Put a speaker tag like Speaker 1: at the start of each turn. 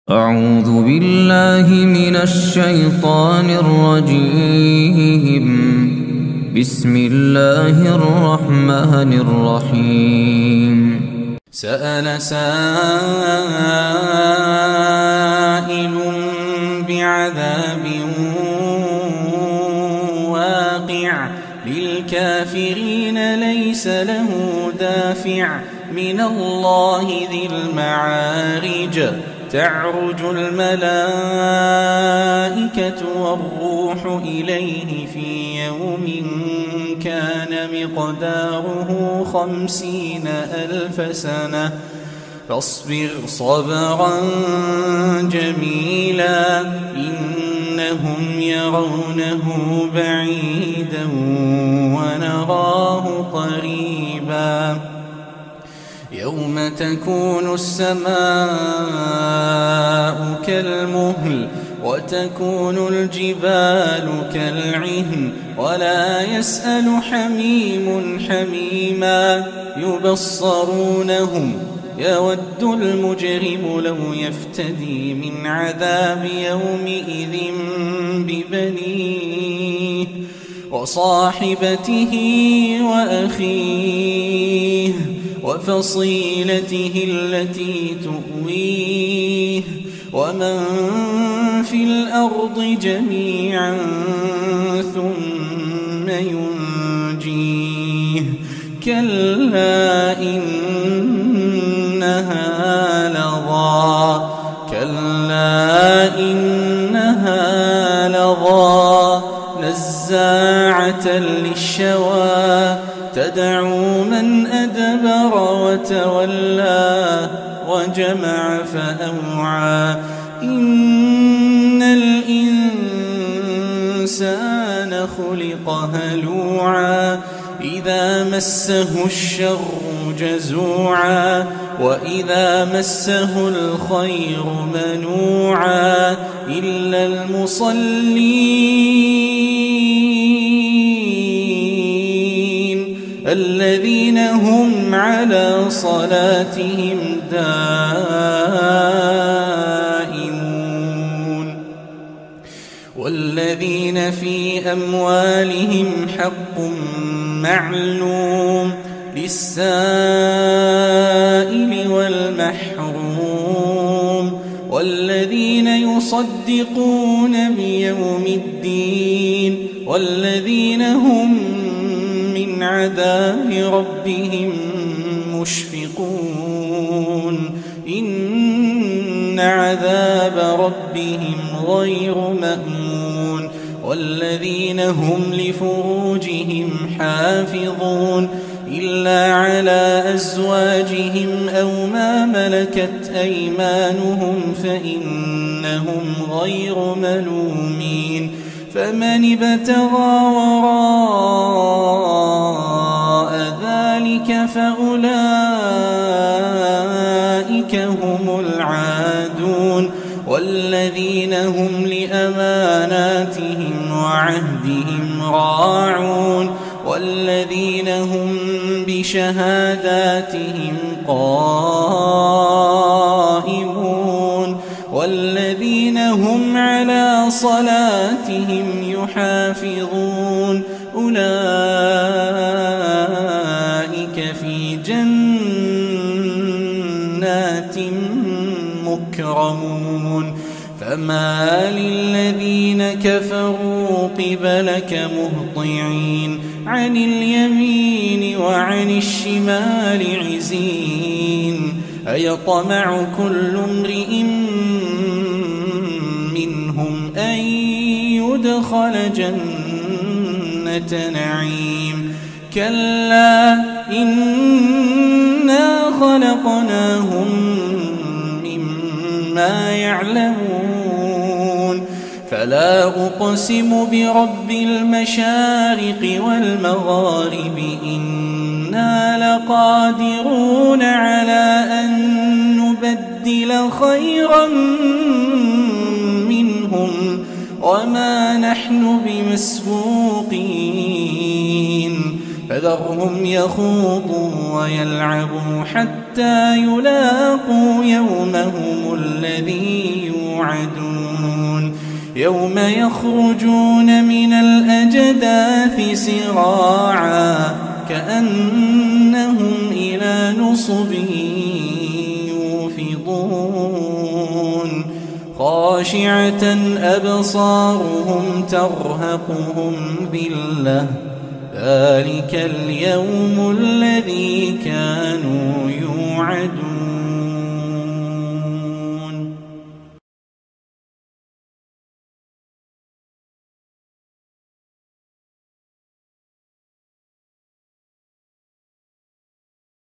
Speaker 1: أعوذ بالله من الشيطان الرجيم. بسم الله الرحمن الرحيم.
Speaker 2: سأل سائل بعذاب واقع للكافرين ليس له دافع من الله ذي المعارج تعرج الملائكة والروح إليه في يوم كان مقداره 50,000 سنة فاصبر صبرا جميلا إنهم يرونه بعيدا ونراه قريبا يوم تكون السماء كالمهل وتكون الجبال كالعهن ولا يسأل حميم حميما يبصرونهم يود المجرم لو يفتدي من عذاب يومئذ ببنيه وصاحبته وأخيه وفصيلته التي تؤويه ومن في الأرض جميعا ثم ينجيه كلا إنها لظى نزاعة للشوى تدعو من أدبر وتولى وجمع فأوعى إن الإنسان خلق هلوعا إذا مسه الشر جزوعا وإذا مسه الخير منوعا إلا المصلين الذين هم على صلاتهم دائمون والذين في أموالهم حق معلوم للسائل والمحروم والذين يصدقون بيوم الدين والذين هم من عذاب ربهم مشفقون إن عذاب ربهم غير مأمون والذين هم لفروجهم حافظون إلا على أزواجهم أو ما ملكت أيمانهم فإنهم غير ملومين فمن ابتغى وراء ذلك فأولئك هم العادون والذين هم لأماناتهم وعهدهم راعون والذين هم بشهاداتهم قائمون والذين هم على صلاتهم يحافظون أولئك في جنات مكرمون فما للذين كفروا قبلك مهطعين عن اليمين وعن الشمال عزين أيطمع كل امرئ منهم أن يدخل جنة نعيم كلا إنا خلقناهم مما يعلمون فلا أقسم برب المشارق والمغارب إنا لقادرون على أن نبدل خيرا منهم وما نحن بمسبوقين فذرهم يخوضوا ويلعبوا حتى يلاقوا يومهم الذي يوعدون يوم يخرجون من الأجداث سراعا كأنهم إلى نصب يوفضون خاشعة أبصارهم ترهقهم ذلة ذلك اليوم الذي كانوا يوعدون